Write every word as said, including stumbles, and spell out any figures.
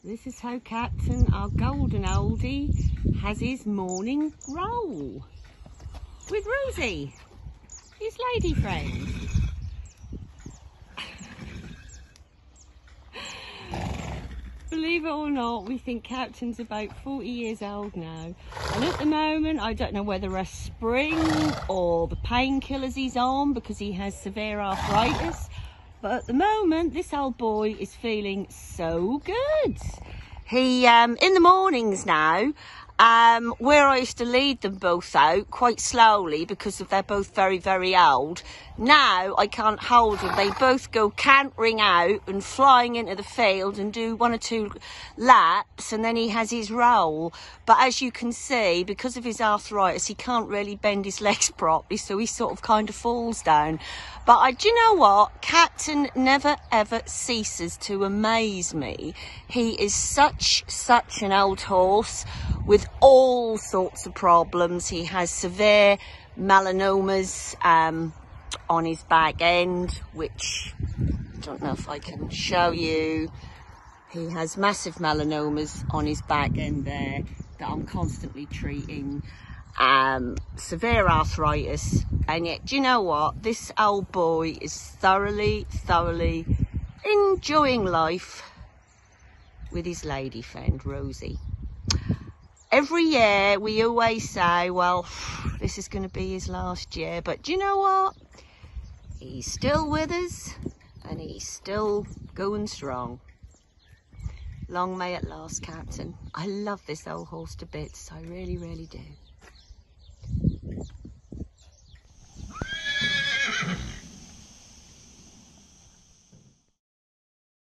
This is how Captain, our golden oldie, has his morning roll with Rosie, his lady friend. Believe it or not, we think Captain's about forty years old now. And at the moment, I don't know whether a spring or the painkillers he's on because he has severe arthritis. But at the moment, this old boy is feeling so good. He, um, in the mornings now, um, where I used to lead them both out quite slowly because of they're both very, very old. Now I can't hold them. They both go cantering out and flying into the field and do one or two laps, and then he has his roll. But as you can see, because of his arthritis, he can't really bend his legs properly, so he sort of kind of falls down. But I, do you know what? Captain never ever ceases to amaze me. He is such, such an old horse with all sorts of problems. He has severe melanomas um, on his back end, which I don't know if I can show you. He has massive melanomas on his back end there that I'm constantly treating. Um, severe arthritis, and yet, do you know what? This old boy is thoroughly, thoroughly enjoying life with his lady friend, Rosie. Every year we always say, well, this is going to be his last year, but do you know what? He's still with us and he's still going strong. Long may it last, Captain. I love this old horse to bits. I really, really do.